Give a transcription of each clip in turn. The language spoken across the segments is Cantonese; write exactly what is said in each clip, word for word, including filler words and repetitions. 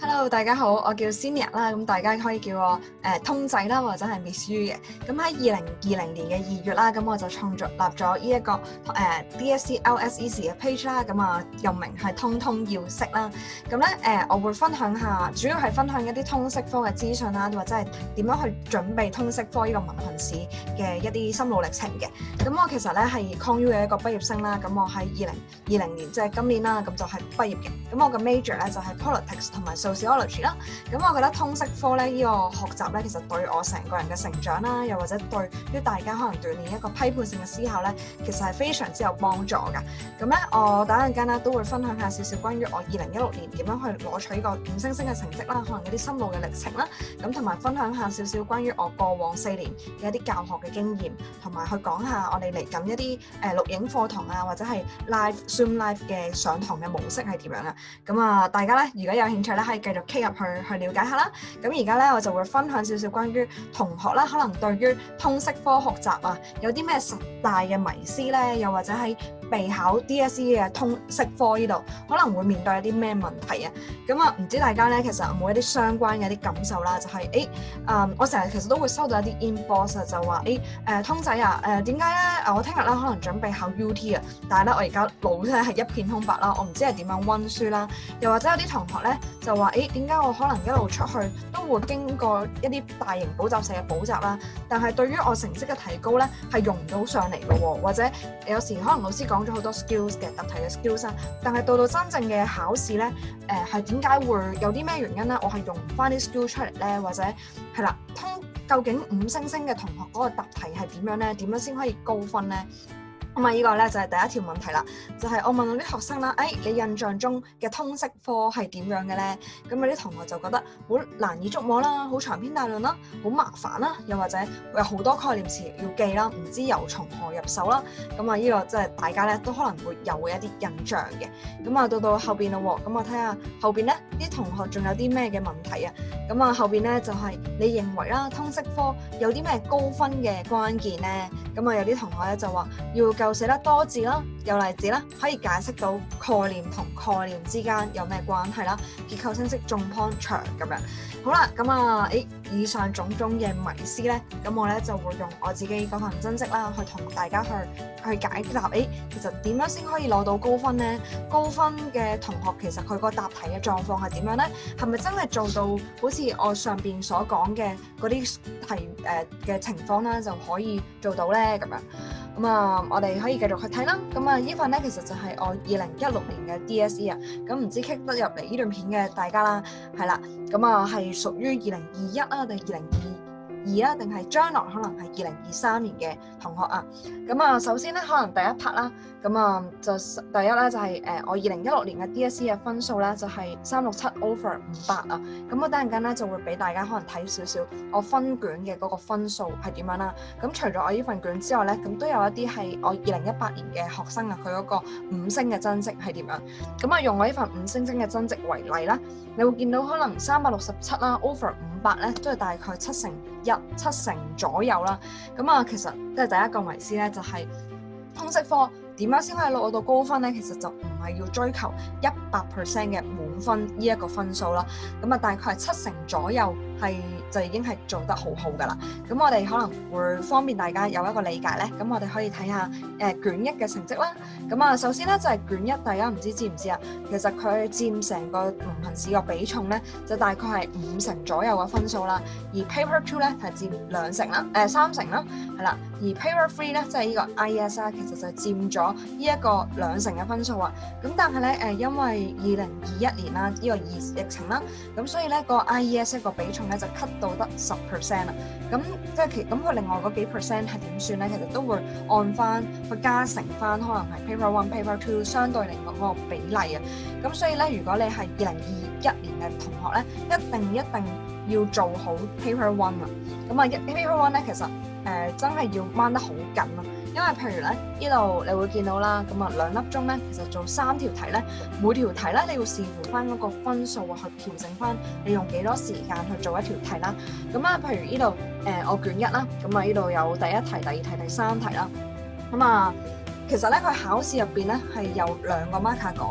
Hello，大家好，我叫 Senior 啦，咁大家可以叫我誒、呃、通仔啦，或者係 Miss U 嘅。咁喺二零二零年嘅二月啦，咁我就創作立咗呢一個誒、呃、D S C L S Easy 嘅 page 啦，咁啊又名係通通要識啦。咁咧誒，我會分享下，主要係分享一啲通識科嘅資訊啦，或者係點樣去準備通識科呢個文憑試嘅一啲心路歷程嘅。咁我其實咧係 Con U 嘅一個畢業生啦，咁我喺二零二零年即係今年啦，咁就係畢業嘅。咁我嘅 major 咧就係 politics 同埋 sociology 啦。咁我覺得通識科咧呢個學習咧，其實對我成個人嘅成長啦，又或者對於大家可能鍛鍊一個批判性嘅思考咧，其實係非常之有幫助㗎。咁咧，我等陣間咧都會分享下少少關於我二零一六年點樣去攞取呢個五星星嘅成績啦，可能一啲心路嘅歷程啦，咁同埋分享下少少關於我過往四年嘅一啲教學嘅經驗，同埋去講下我哋嚟緊一啲誒錄影課堂啊，或者係 live Zoom live 嘅上堂嘅模式係點樣啊？咁啊，大家咧如果有興趣咧，可以繼續 K 入去去了解下啦。咁而家咧我就會分享少少關於同學啦，可能對於通識科學習啊，有啲咩十大嘅迷思咧，又或者喺備考 D S E 嘅通識科呢度可能會面對一啲咩問題啊？咁啊，唔知大家咧其實有冇一啲相關嘅一啲感受啦？就係、是、誒，嗯，我成日其實都會收到一啲 inbox 啊，就話誒誒通仔啊，誒點解咧？我聽日咧可能準備考 U T 啊，但係咧我而家腦咧係一片空白啦，我唔知係點樣溫書啦，又或者有啲同學咧就話誒點解我可能一路出去都會經過一啲大型補習社嘅補習啦，但係對於我成績嘅提高咧係用唔到上嚟嘅喎，或者有時可能老師講咗好多 skills 嘅答題嘅 skills 啊，但係到到真正嘅考試咧，誒係點解會有啲咩原因咧？我係用唔翻啲 skill 出嚟咧，或者係啦，通究竟五星星嘅同學嗰個答題係點樣咧？點樣先可以高分咧？咁啊，呢個咧就係第一條問題啦，就係、是、我問到啲學生啦，誒、哎，你印象中嘅通識科係點樣嘅咧？咁有啲同學就覺得好難以捉摸啦，好長篇大論啦，好麻煩啦，又或者有好多概念詞要記啦，唔知由從何入手啦。咁啊，呢個即係大家咧都可能會有嘅一啲印象嘅。咁啊，到到後邊咯喎，咁我睇下後邊咧啲同學仲有啲咩嘅問題啊？咁啊，後邊咧就係、是、你認為啦，通識科有啲咩高分嘅關鍵咧？咁啊，有啲同學咧就話要夠寫得多字啦，有例子啦，可以解釋到概念同概念之間有咩關係啦，結構清晰，重 point 長咁樣。好啦，咁啊，誒，以上種種嘅迷思咧，咁我咧就會用我自己嗰份真跡啦，去同大家去去解答。誒，其實點樣先可以攞到高分咧？高分嘅同學其實佢個答題嘅狀況係點樣咧？係咪真係做到好似我上邊所講嘅嗰啲題誒嘅情況咧，就可以做到咧？咁樣。咁啊，我哋可以繼續去睇啦。咁啊，呢份咧其實就係我二零一六年嘅 D S E 啊。咁唔知 click 得入嚟呢段片嘅大家啦，係啦。咁啊，係屬於二零二一啊，定二零二二啊，定係將來可能係二零二三年嘅同學啊。咁啊，首先咧，可能第一 part 啦，咁啊，就第一咧就係、是、誒我二零一六年嘅 D S E 嘅分數咧就係三六七 over 五百啊。咁我等陣間咧就會俾大家可能睇少少我分卷嘅嗰個分數係點樣啦。咁除咗我呢份卷之外咧，咁都有一啲係我二零一八年嘅學生啊，佢嗰個五星嘅增值係點樣？咁啊，用我呢份五星星嘅增值為例啦，你會見到可能三百六十七啦 over 五百咧，都係大概七成一、七成左右啦。咁啊，其實即係第一個迷思咧，就係、是、通識科點樣先可以攞到高分咧？其實就唔係要追求一百 percent 嘅滿分呢一個分數啦。咁啊，大概係七成左右係就已經係做得好好噶啦。咁我哋可能會方便大家有一個理解咧。咁我哋可以睇下誒、呃、卷一嘅成績啦。咁啊，首先咧就係、是、卷一，大家唔知知唔知啊？其實佢佔成個文憑試個比重咧，就大概係五成左右嘅分數啦。而 paper two 咧係佔兩成啦，誒、呃、三成啦，係啦。而 paper three 咧即係呢個 I E S 啦，其實就佔咗呢一個兩成嘅分數啊。咁但係咧誒，因為二零二一年啦，呢、這個疫疫情啦，咁所以咧個 I E S 一個比重咧就 cut 到得十 percent 啦。咁即係其咁佢另外嗰幾 percent 係點算咧？其實都會按翻去加成翻，可能係 paper one、paper two 相對嚟講嗰個比例啊。咁所以咧，如果你係二零二一年嘅同學咧，一定一定要做好 paper one 啊。咁啊，paper one 咧其實誒、呃、真係要掹得好緊咯。因為譬如咧，呢度你會見到啦，咁啊兩粒鐘咧，其實做三條題咧，每條題咧你要視乎翻嗰個分數啊，去調整翻你用幾多時間去做一條題啦。咁啊，譬如呢度誒我卷一啦，咁啊呢度有第一題、第二題、第三題啦。咁啊，其實咧佢考試入邊咧係有兩個 marker 改嘅，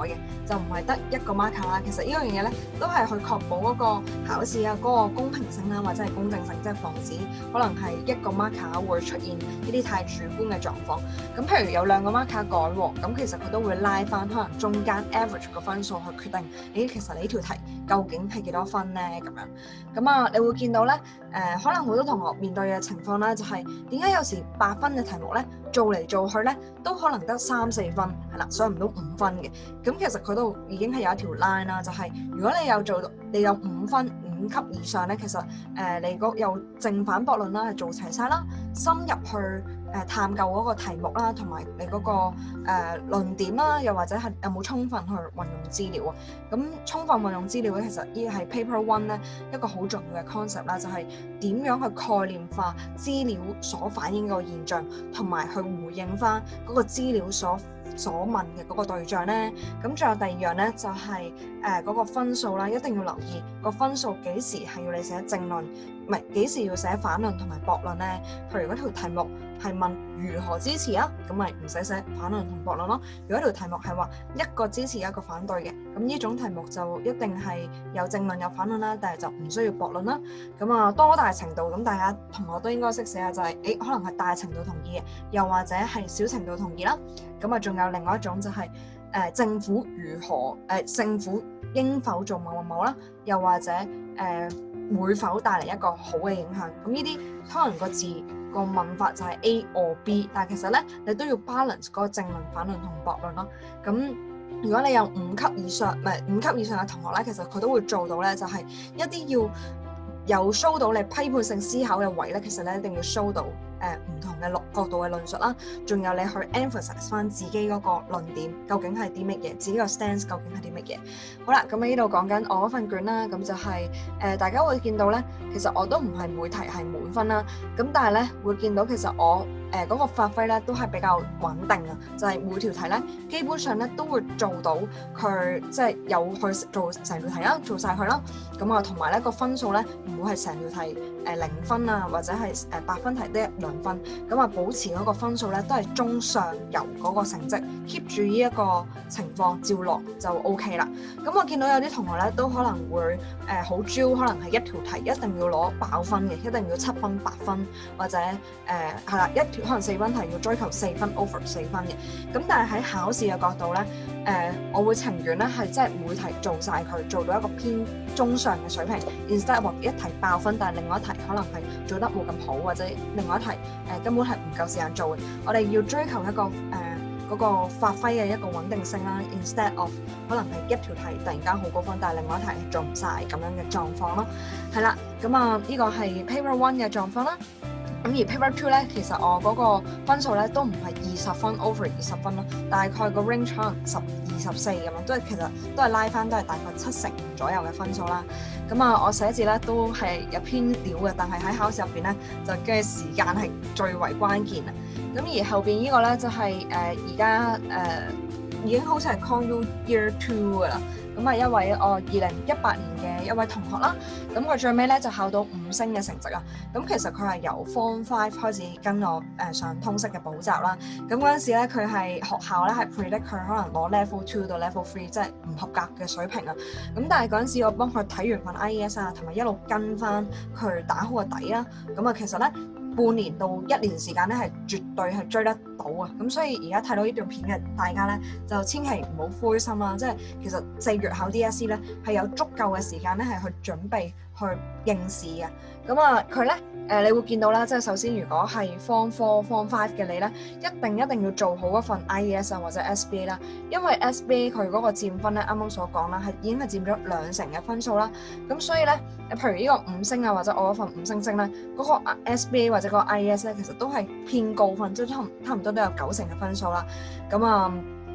就唔係得一個 marker 啦。其實呢樣嘢咧都係去確保嗰個考試啊嗰個公平性啦，或者係公正性，即係防止可能係一個 marker 會出現呢啲太主觀嘅狀況。咁譬如有兩個 marker 改喎，咁其實佢都會拉翻可能中間 average 個分數去決定，誒其實你呢條題究竟係幾多分咧咁樣。咁啊，你會見到咧，誒、呃、可能好多同學面對嘅情況咧，就係點解有時八分嘅題目咧，做嚟做去咧都可能得三四分，係啦，上唔到五分嘅。咁其實佢都已經係有一條 line 啦，就係、是、如果你有做到，你有五分五級以上咧，其實誒、呃、你嗰有正反駁論啦，係做齊晒啦，深入去誒、呃、探究嗰個題目啦，同埋你嗰、那個誒、呃、論點啦，又或者係有冇充分去運用資料啊？咁充分運用資料咧，其實呢個係 paper one 咧一個好重要嘅 concept 啦，就係、是、點樣去概念化資料所反映個現象，同埋去回應翻嗰個資料所所問嘅嗰個對象咧。咁仲有第二樣咧，就係誒嗰個分數啦，一定要留意個分數幾時係要你寫正論，唔係幾時要寫反論同埋駁論咧。譬如嗰條題目係問如何支持啊，咁咪唔使寫反論同駁論咯。如果條題目係話一個支持一個反對嘅，咁呢種題目就一定係有正論有反論啦，但係就唔需要駁論啦。咁啊，多大程度咁大家同學都應該識寫啊，就係、是、誒可能係大程度同意嘅，又或者係小程度同意啦。咁啊，仲有另外一種就係、是、誒、呃、政府如何誒、呃、政府應否做某某某啦，又或者誒、呃、會否帶嚟一個好嘅影響。咁呢啲可能個字個問法就係 A or B， 但係其實咧你都要 balance 嗰個正論、反論同駁論咯。咁如果你有五級以上唔係五級以上嘅同學咧，其實佢都會做到咧，就係一啲要有 show 到你批判性思考嘅位咧，其實咧一定要 show 到誒唔、呃、同嘅角度嘅論述啦，仲有你去 emphasize 翻自己嗰個論點究竟係啲乜嘢，自己個 stance 究竟係啲乜嘢。好啦，咁喺呢度講緊我嗰份卷啦，咁就係、是、誒、呃、大家會見到咧，其實我都唔係每題係滿分啦，咁但係咧會見到其實我誒嗰、呃那個發揮咧都係比較穩定啊，就係、是、每條題咧基本上咧都會做到佢即係有去做成條題啦，做晒佢啦，咁啊同埋咧個分數咧唔會係成條題誒零分啊，或者係誒八分題得一兩分，咁啊保持嗰個分數咧都係中上游嗰個成績 keep 住呢一個情況照落就 O K 啦。咁我見到有啲同學咧都可能會誒好焦，可能係一條題一定要攞爆分嘅，一定要七分八分，或者誒係啦一條可能四分題要追求四分 over 四分嘅。咁但係喺考試嘅角度咧，誒、呃、我會情願咧係即係每題做晒佢，做到一個偏中上嘅水平 ，instead of 一題爆分，但係另外一題可能係做得冇咁好，或者另外一題誒、呃、根本係唔夠時間做嘅。我哋要追求一個誒嗰、呃那個發揮嘅一個穩定性啦 ，instead of 可能係一條題突然間好高分，但係另外一題係做唔晒咁樣嘅狀況咯。係啦，咁啊呢個係 paper one 嘅狀況啦。咁而 paper two 咧，其實我嗰個分數咧都唔係二十分 over 二十分咯，大概個 range 可能十二十四咁樣，都係其實都係拉翻都係大概七成左右嘅分數啦。咁啊，我寫字咧都係有偏料嘅，但係喺考試入邊咧就嘅時間係最為關鍵啊。咁而後邊呢個咧就係誒而家誒已經好似係 Con U Year Two 噶啦。咁啊，一位我二零一八年嘅一位同學啦，咁佢最尾咧就考到五星嘅成績啊！咁其實佢係由 Form Five 開始跟我誒、呃、上通識嘅補習啦。咁嗰陣時咧，佢係學校咧係 predict 佢可能攞 Level Two 到 Level Three，即係唔合格嘅水平啊。咁但係嗰陣時我幫佢睇完份 I E S 啊，同埋一路跟翻佢打好個底啦。咁啊，其實咧半年到一年時間咧係絕對係追得到啊！咁所以而家睇到呢段片嘅大家咧，就千祈唔好灰心啦。即係其實四月考 D S E 咧係有足夠嘅時間咧係去準備去應試嘅。咁啊佢咧誒你會見到啦，即係首先如果係 Form Four、Form Five 嘅你咧，一定一定要做好一份 I E S 啊或者 S B A 啦，因為 S B A 佢嗰個佔分咧啱啱所講啦，係已經係佔咗兩成嘅分數啦。咁所以咧，譬如呢個五星啊或者我嗰份五星星咧，嗰、嗰個 S B A 或者個 I E S 咧，其實都係偏高分，即係差唔差唔多都有九成嘅分數啦。咁啊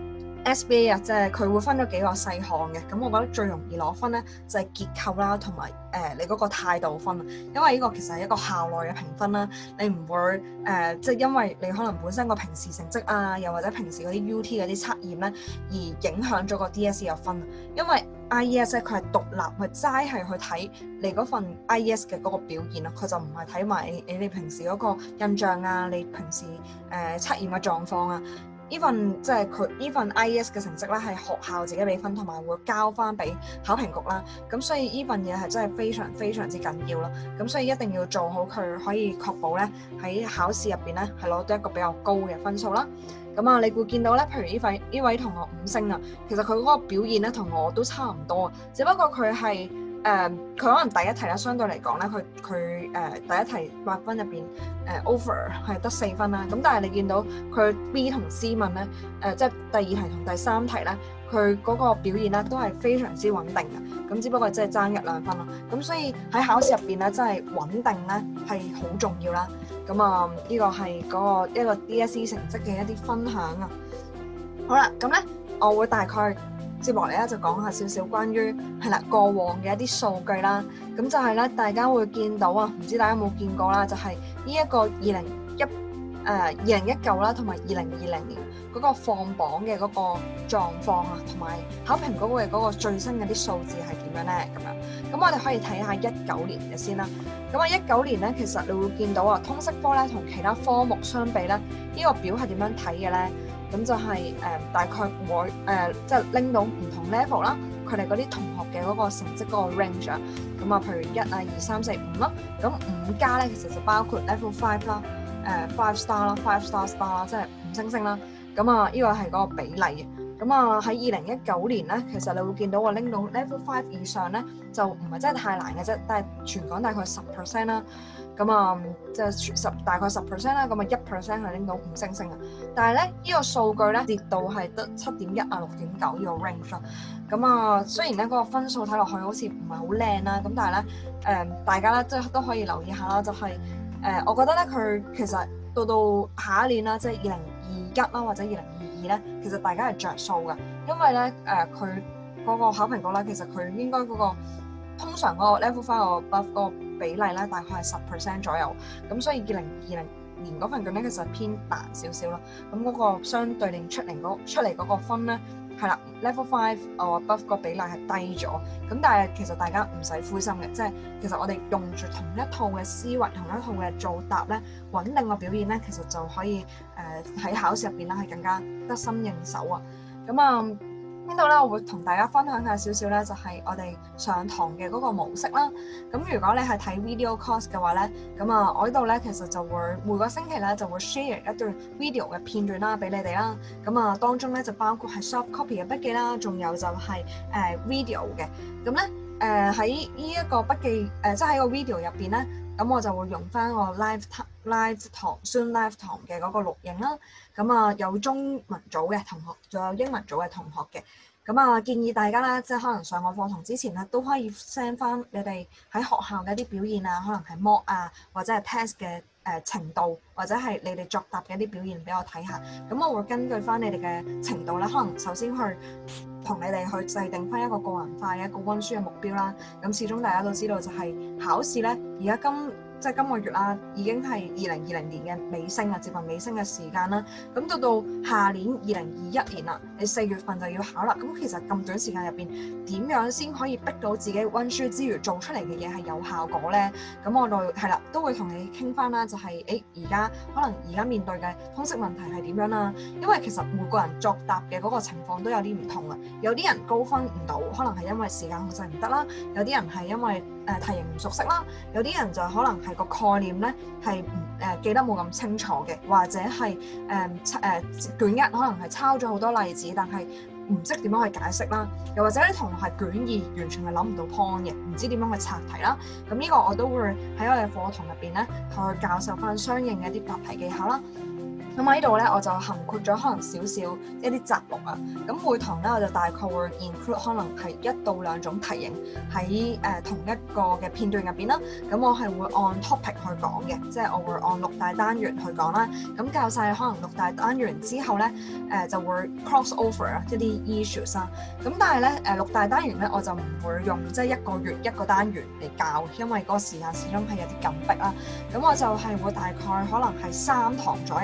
S B A 啊，即係佢會分咗幾個細項嘅。咁我覺得最容易攞分咧就係、是、結構啦，同埋誒你嗰個態度分啊。因為呢個其實係一個校內嘅評分啦，你唔會誒、呃、即係因為你可能本身個平時成績啊，又或者平時嗰啲 U T 嗰啲測驗咧，而影響咗個 D S E 嘅分。因為 I E S 咧佢係獨立，去齋係去睇你嗰份 I E S 嘅嗰個表現啊，佢就唔係睇埋你你平時嗰個印象啊，你平時誒、呃、測驗嘅狀況啊。 呢份即係佢呢份 I E S 嘅成績咧係學校自己俾分，同埋會交翻俾考評局啦。咁所以呢份嘢係真係非常非常之緊要咯。咁所以一定要做好佢，可以確保咧喺考試入邊咧係攞到一個比較高嘅分數啦。咁啊，你會見到咧，譬如呢位呢位同學五星啊，其實佢嗰個表現咧同我都差唔多，只不過佢係誒佢可能第一題咧相對嚟講咧，佢佢誒第一題八分入邊誒 over 係得四分啦。咁但係你見到佢 B 同 C 問咧誒、呃，即係第二題同第三題咧，佢嗰個表現咧都係非常之穩定嘅。咁只不過即係爭一兩分咯。咁所以喺考試入邊咧，真係穩定咧係好重要啦。咁啊，呢個係嗰個一個 D S E 成績嘅一啲分享啊。好啦，咁咧我會大概接落嚟咧就講下少少關於係啦過往嘅一啲數據啦。咁就係咧，大家會見到啊，唔知大家有冇見過啦？就係呢一個二零一誒二零一九啦，同埋二零二零年嗰個放榜嘅嗰個狀況啊，同埋考評局嘅嗰個最新嘅啲數字係點樣咧？咁樣，咁我哋可以睇下一九年嘅先啦。咁啊，一九年咧，其實你會見到啊，通識科咧同其他科目相比咧，呢個表係點樣睇嘅咧？咁就係誒大概會誒即係拎到唔同 level 啦，佢哋嗰啲同學嘅嗰個成績嗰個 range 啊。咁啊，譬如一啊、二、三、四、五啦。咁五加咧，其實就包括 level five 啦，誒 five star 啦，five star star 啦，即係五星星啦。咁啊，呢個係嗰個比例嘅。咁啊，喺二零一九年咧，其實你會見到我拎到 level five 以上咧，就唔係真係太難嘅啫。但係全港大概十 percent 啦，咁啊，即係十大概十 percent 啦，咁啊一 percent 係拎到五星星啊。但係咧，呢個數據咧跌到係得七點一啊、六點九呢個 range 啦。咁啊，雖然咧嗰個分數睇落去好似唔係好靚啦，咁但係咧誒，大家咧即係都可以留意下啦，就係誒，我覺得咧佢其實到到下一年啦，即係二零二一啦或者二零二二咧，其實大家係着數嘅，因為咧誒佢嗰個考評局咧，其實佢應該嗰個通常嗰個 level five 個 buff 嗰個比例咧，大概係十 percent 左右，咁所以二零二零年嗰份卷咧，其實偏難少少咯。咁嗰個相對應出嚟嗰出嚟嗰個分咧，係啦 level five 啊 buff 個比例係低咗，咁但係其實大家唔使灰心嘅，即係其實我哋用住同一套嘅思維，同一套嘅做答咧，穩定嘅表現咧，其實就可以誒喺、呃、考試入邊咧係更加得心應手啊。咁啊〜、嗯呢度咧，我會同大家分享下少少咧，就係我哋上堂嘅嗰個模式啦。咁如果你係睇 video course 嘅話咧，咁啊，我呢度咧其實就會每個星期咧就會 share 一段 video 嘅片段啦，俾你哋啦。咁啊，當中咧就包括係 soft copy 嘅筆記啦，仲有就係、是、誒、呃、video 嘅。咁咧誒喺呢一個筆記誒、呃，即係喺個 video 入邊咧。咁我就會用翻個 live live 堂 Zoom live 堂嘅嗰個錄影啦。咁啊有中文組嘅同學，仲有英文組嘅同學嘅。咁啊建議大家啦，即係可能上個課堂之前咧，都可以 send 翻你哋喺學校嘅一啲表現啊，可能係 mock 啊，或者係 test 嘅誒程度，或者係你哋作答嘅一啲表現俾我睇下。咁我會根據翻你哋嘅程度咧，可能首先去同你哋去制定翻一個個人化嘅一個溫書嘅目標啦。咁始終大家都知道就係考試咧，而家今即係今個月啦，已經係二零二零年嘅尾聲啦，接近尾聲嘅時間啦。咁到到下年二零二一年啦，你四月份就要考啦。咁其實咁短時間入邊，點樣先可以逼到自己溫書之餘做出嚟嘅嘢係有效果咧？咁我哋係啦，都會同你傾翻啦，就係誒而家可能而家面對嘅通識問題係點樣啦？因為其實每個人作答嘅嗰個情況都有啲唔同啊。有啲人高分唔到，可能係因為時間控制唔得啦；有啲人係因為誒題型唔熟悉啦；有啲人就可能係個概念咧係唔誒記得冇咁清楚嘅，或者係誒誒卷一可能係抄咗好多例子，但係唔識點樣去解釋啦。又或者啲同學係卷二完全係諗唔到 point 嘅，唔知點樣去拆題啦。咁呢個我都會喺我嘅課堂入邊咧去教授翻相應嘅一啲答題技巧啦。咁喺呢度咧，我就涵括咗可能少少一啲摘錄啊。咁每堂咧，我就大概會 include 可能係一到兩種題型喺誒、呃、同一個嘅片段入邊啦。咁我係會按 topic 去講嘅，即係我會按六大單元去講啦。咁教晒可能六大單元之後咧，誒、呃、就會 cross over 啊，一啲 issues 啦。咁但係咧，誒六大單元咧，我就唔會用即係一個月一個單元嚟教，因為嗰個時間始終係有啲緊迫啦。咁我就係會大概可能係三堂左右嘅時間。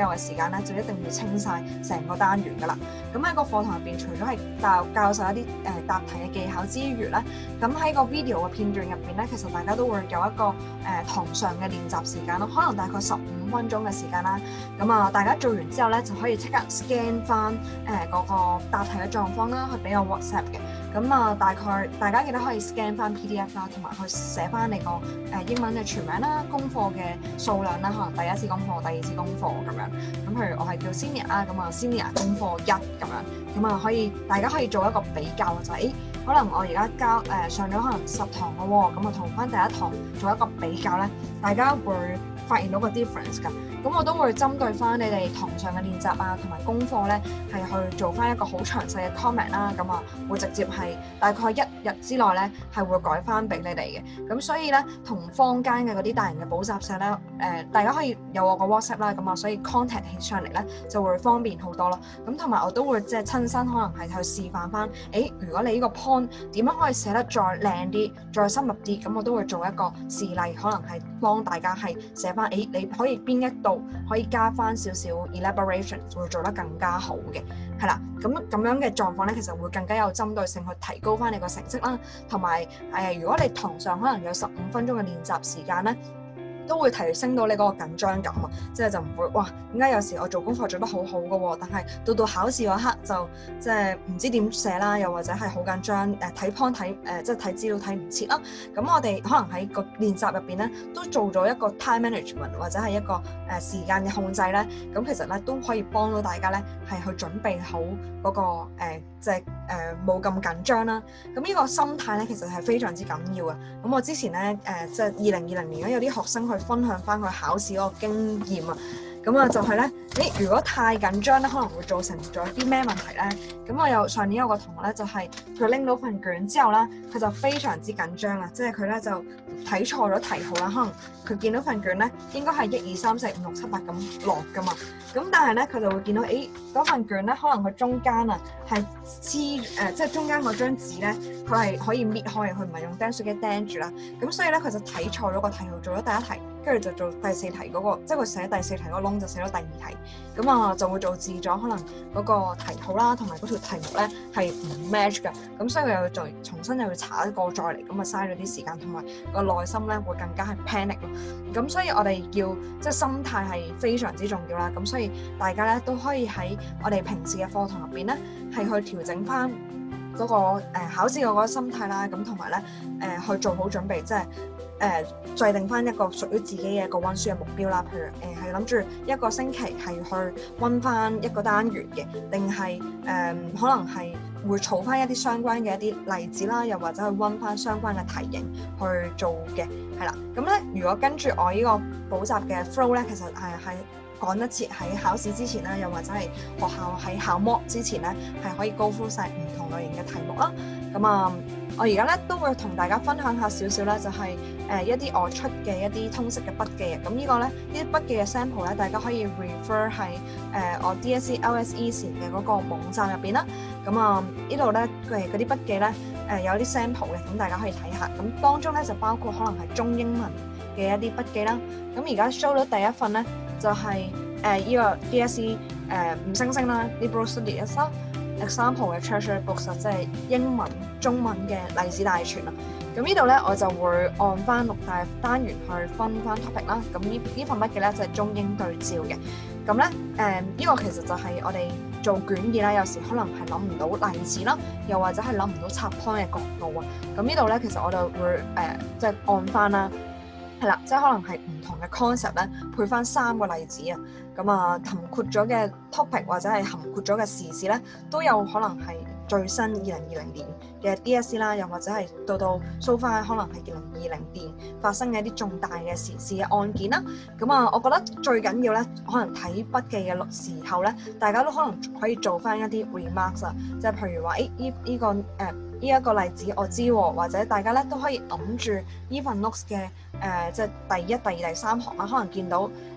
間咧，就一定要清晒成個單元噶啦。咁喺個課堂入邊，除咗係教教授一啲誒、呃、答題嘅技巧之餘咧，咁喺個 video 嘅片段入邊咧，其實大家都會有一個誒、呃、堂上嘅練習時間咯，可能大概十五分鐘嘅時間啦。咁啊，大家做完之後咧，就可以即刻 scan 翻誒嗰個答題嘅狀況啦，去俾我 WhatsApp 嘅。咁啊，大概大家記得可以 scan 翻 P D F 啦，同埋去寫翻你個誒、呃、英文嘅全名啦、功課嘅數量啦，可能第一次功課、第二次功課咁樣。咁譬如我係叫 Senior 啦，咁啊 Senior 功課一咁樣，咁啊可以大家可以做一個比較，就係、是、誒可能我而家交誒、呃、上咗可能十堂嘅喎，咁啊同翻第一堂做一個比較咧，大家會發現到個 difference 㗎。咁我都會針對翻你哋堂上嘅練習啊，同埋功課咧，係去做翻一個好詳細嘅 comment 啦。咁啊，會直接係大概一日之內咧，係會改翻俾你哋嘅。咁所以咧，同坊間嘅嗰啲大型嘅補習社咧，誒、呃、大家可以有我個 WhatsApp 啦。咁啊，所以 contact 起上嚟咧就會方便好多咯。咁同埋我都會即係親身可能係去示範翻，誒如果你呢個 point 點樣可以寫得再靚啲、再深入啲，咁我都會做一個示例，可能係幫大家係寫翻，誒你可以邊一度可以加翻少少 elaboration， 會做得更加好嘅，係啦。咁咁樣嘅狀況咧，其實會更加有針對性去提高翻你個成績啦。同埋誒，如果你堂上可能有十五分鐘嘅練習時間咧，都會提升到你嗰個緊張感啊！即係就唔會哇，點解有時我做功課做得好好嘅喎，但係到到考試嗰刻就即係唔知點寫啦，又或者係好緊張誒睇 point 睇誒即係睇資料睇唔切啦。咁我哋可能喺個練習入邊咧，都做咗一個 time management 或者係一個誒、呃、時間嘅控制咧。咁其實咧都可以幫到大家咧係去準備好嗰、那個誒即係誒冇咁緊張啦。咁呢個心態咧其實係非常之緊要啊！咁我之前咧誒即係二零二零年咧有啲學生去分享翻佢考試嗰個經驗啊，咁啊就係咧，誒如果太緊張咧，可能會造成咗啲咩問題咧？咁我有上年有個同學咧，就係佢拎到份卷之後咧，佢就非常之緊張啊，即係佢咧就睇錯咗題號啦，可能佢見到份卷咧應該係一二三四五六七八咁落噶嘛，咁但係咧佢就會見到誒嗰份卷咧，可能佢中間啊係黐誒，即係中間嗰張紙咧，佢係可以搣開，佢唔係用釘書機釘住啦，咁所以咧佢就睇錯咗個題號，做咗第一題。跟住就做第四題嗰、那個，即係佢寫第四題嗰個窿就寫咗第二題，咁啊就會導致咗可能嗰個題號啦，同埋嗰條題目咧係唔 match 嘅，咁所以佢又要再重新又要查一個再嚟，咁啊嘥咗啲時間，同埋個內心咧會更加係 panic 咯。咁所以我哋要即係心態係非常之重要啦。咁所以大家咧都可以喺我哋平時嘅課堂入邊咧係去調整翻嗰、那個、呃、考試嗰個心態啦，咁同埋咧誒去做好準備，即係。誒、呃，制定翻一個屬於自己嘅一個溫書嘅目標啦。譬如誒係諗住一個星期係去溫翻一個單元嘅，定係誒可能係會儲翻一啲相關嘅一啲例子啦，又或者去溫翻相關嘅題型去做嘅，係啦。咁咧，如果跟住我呢個補習嘅 flow 咧，其實係係趕得切喺考試之前啦，又或者係學校喺考 mock 之前咧，係可以 go through晒唔同類型嘅題目啦。咁啊，我而家咧都會同大家分享下少少咧，就係、是、誒、呃、一啲我出嘅一啲通識嘅筆記啊。咁呢個咧，呢啲筆記嘅 sample 咧，大家可以 refer 喺誒、呃、我 D S E L S E 時嘅嗰個網站入邊啦。咁啊，呢度咧佢嗰啲筆記咧誒、呃、有啲 sample 嘅，咁大家可以睇下。咁當中咧就包括可能係中英文嘅一啲筆記啦。咁而家 show 到第一份咧就係誒呢個 D S E 誒、呃、五星星啦 Liberal Studies 啦。example 嘅 treasure books 即係英文、中文嘅例子大全啦。咁呢度咧，我就會按翻六大單元去分翻 topic 啦。咁呢呢份筆記咧就係、是、中英對照嘅。咁咧誒呢、呃這個其實就係我哋做卷二啦，有時可能係諗唔到例子啦，又或者係諗唔到插 point 嘅角度啊。咁呢度咧其實我就會誒即係按翻啦。係啦，即係可能係唔同嘅 concept 咧，配翻三個例子啊，咁啊含括咗嘅 topic 或者係含括咗嘅時事咧，都有可能係最新二零二零年嘅 D S E 啦，又或者係到到 so far 可能係二零二零年發生嘅一啲重大嘅時事嘅案件啦。咁啊，我覺得最緊要咧，可能睇筆記嘅時候咧，大家都可能可以做翻一啲 remarks 啊，即係譬如話，誒依依個誒。呃呢一個例子我知喎，或者大家咧都可以揞住呢份 notes 嘅誒，即係第一、第二、第三行啦。可能見到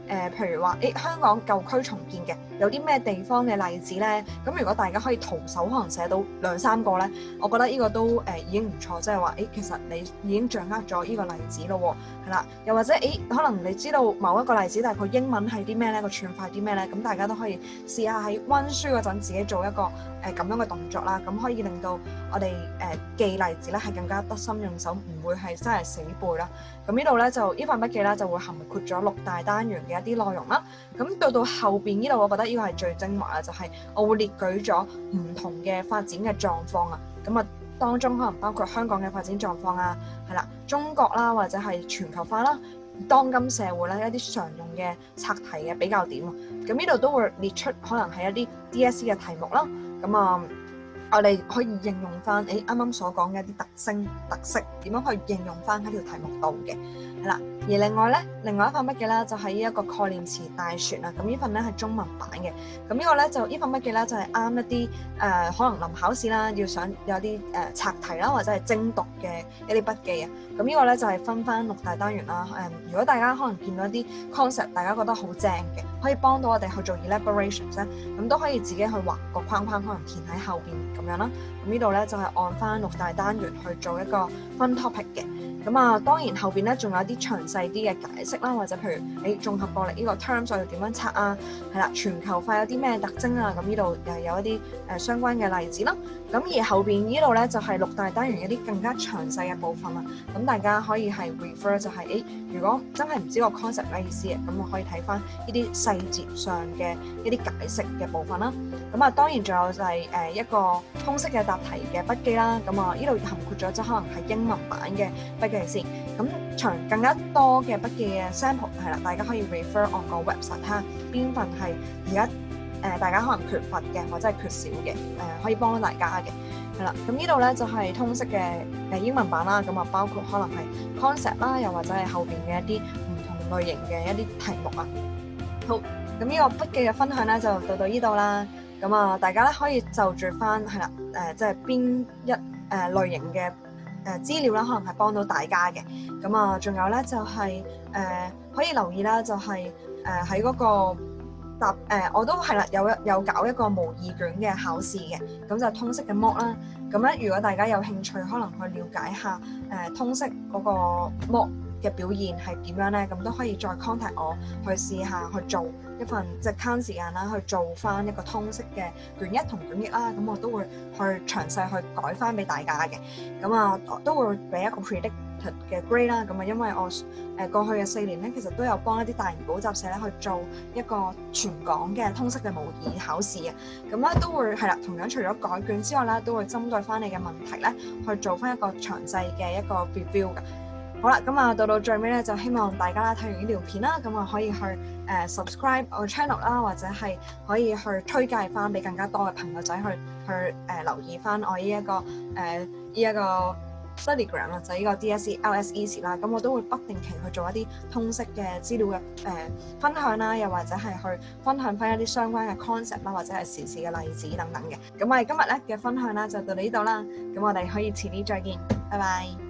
呃，譬如話誒、欸、香港舊區重建嘅有啲咩地方嘅例子咧？咁如果大家可以徒手可能寫到兩三個咧，我覺得呢個都誒、呃、已經唔錯，即係話誒其實你已經掌握咗呢個例子咯喎，係啦，又或者誒、欸、可能你知道某一個例子，但係佢英文係啲咩咧？個串法係啲咩咧？咁大家都可以試下喺溫書嗰陣自己做一個誒咁、呃、樣嘅動作啦，咁可以令到我哋誒、呃、記例子咧係更加得心應手，唔會係真係死背啦。咁呢度咧就呢份筆記咧就會涵括咗六大單元嘅一啲內容啦。咁到到後邊呢度，我覺得呢個係最精華啦，就係、是、我會列舉咗唔同嘅發展嘅狀況啊。咁啊，當中可能包括香港嘅發展狀況啊，係啦，中國啦，或者係全球化啦，當今社會咧一啲常用嘅測題嘅比較點。咁呢度都會列出可能係一啲 D S E 嘅題目啦。咁啊。我哋可以應用翻誒啱啱所講嘅一啲特徵特色，點樣去應用翻喺條題目度嘅，係啦。而另外咧，另外一份筆記咧就係呢一個概念詞大全啊。咁呢份咧係中文版嘅。咁呢個咧就呢份筆記咧就係啱一啲誒、呃、可能臨考試啦，要想有啲誒拆題啦，或者係精讀嘅一啲筆記啊。咁呢個咧就係分翻六大單元啦。誒、呃，如果大家可能見到一啲 concept，大家覺得好正嘅，可以幫到我哋去做 elaborations 咧，咁都可以自己去畫個框框，可能填喺後邊咁樣啦。咁呢度咧就係按翻六大單元去做一個分 topic 嘅。咁啊，當然後邊咧仲有啲詳細啲嘅解釋啦，或者譬如你綜合過嚟呢個 terms 我要點樣測啊？係啦，全球化有啲咩特徵啊？咁呢度又有一啲誒、呃、相關嘅例子啦。咁而後邊呢度咧就係、是、六大單元一啲更加詳細嘅部分啦。咁大家可以係 refer 就係、是、誒，如果真係唔知個 concept 咩意思嘅，咁我可以睇翻呢啲細節上嘅一啲解釋嘅部分啦。咁啊，當然仲有就係誒一個通識嘅答題嘅筆記啦。咁啊，呢度涵括咗即係可能係英文版嘅筆記先。咁長更加多嘅筆記嘅 sample 係啦，大家可以 refer on 個 website 睇下邊份係而家誒大家可能缺乏嘅或者係缺少嘅誒、呃，可以幫到大家嘅係啦。咁呢度咧就係、是、通識嘅誒英文版啦。咁啊，包括可能係 concept 啦，又或者係後邊嘅一啲唔同類型嘅一啲題目啊。好，咁呢個筆記嘅分享咧就到到呢度啦。咁啊，大家咧可以就住翻係啦，誒即係邊一誒、呃、類型嘅誒資料啦，可能係幫到大家嘅。咁啊，仲有咧就係、是、誒、呃、可以留意啦，就係誒喺嗰個答誒、呃，我都係啦，有一有搞一個模擬卷嘅考試嘅，咁就通識嘅 mock 啦。咁咧，如果大家有興趣，可能去了解下誒、呃、通識嗰個 mock嘅表現係點樣咧，咁都可以再 contact 我去試下去做一份即係 count 時間啦，去做翻一個通識嘅卷一同卷二啦。咁我都會去詳細去改翻俾大家嘅。咁啊，都會俾一個 predicted 嘅 grade 啦。咁啊，因為我誒過去嘅四年咧，其實都有幫一啲大型補習社咧去做一個全港嘅通識嘅模擬考試啊。咁咧都會係啦，同樣除咗改卷之外咧，都會針對翻你嘅問題咧去做翻一個詳細嘅一個 review 嘅。好啦，咁啊到到最尾咧，就希望大家啦睇完呢條片啦，咁啊可以去誒、呃、subscribe 我嘅 channel 啦，或者係可以去推介翻俾更加多嘅朋友仔去去誒、呃、留意翻我呢、這、一個誒呢一個 Studygram 啊，就係呢個 D S E L S Easy 啦。咁我都會不定期去做一啲通識嘅資料嘅誒、呃、分享啦，又或者係去分享翻一啲相關嘅 concept 啦，或者係時事嘅例子等等嘅。咁我哋今日咧嘅分享啦就到呢度啦，咁我哋可以遲啲再見，拜拜。